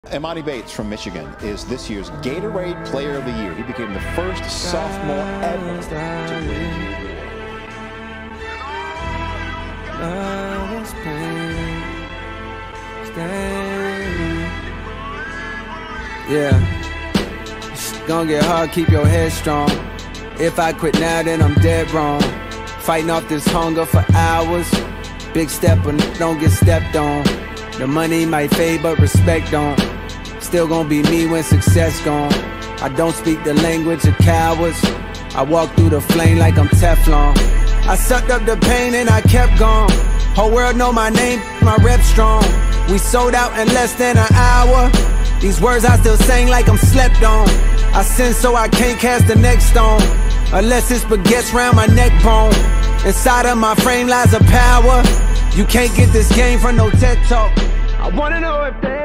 Emoni Bates from Michigan is this year's Gatorade Player of the Year. He became the first sophomore ever to win the award. Yeah, it's gonna get hard, keep your head strong. If I quit now, then I'm dead wrong. Fighting off this hunger for hours. Big step, but don't get stepped on. The money might fade, but respect don't. Still gonna be me when success gone. I don't speak the language of cowards. I walk through the flame like I'm Teflon. I sucked up the pain and I kept going. Whole world know my name, my rep strong. We sold out in less than an hour. These words I still sang like I'm slept on. I sin so I can't cast the next stone, unless it's baguettes round my neck bone. Inside of my frame lies a power. You can't get this game from no TED Talk. I wanna know if they